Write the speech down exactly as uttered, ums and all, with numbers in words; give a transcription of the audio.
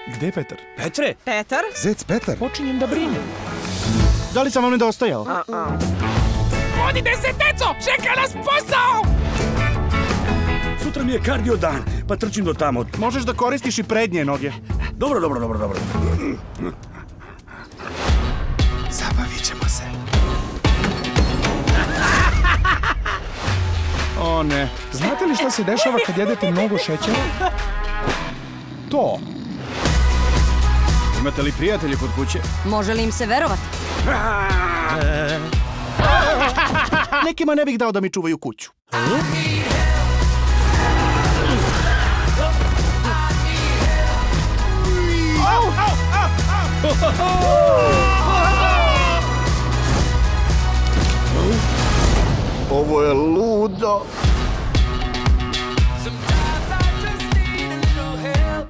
Gde je Petar? Petre? Petar? Zec Petar? Počinjem da brinem. Da li sam vam nedostajao? Vodite se, deco! Čeka nas posao! Sutra mi je kardio dan, pa trčim do tamo. Možeš da koristiš i prednje noge. Dobro, dobro, dobro, dobro. Zabavit ćemo se. O ne. Znate li šta se dešava kad jedete mnogo šećera? To. Imate li prijatelje kod kuće? Može li im se verovati? Nekima ne bih dao da mi čuvaju kuću. Ovo je ludo.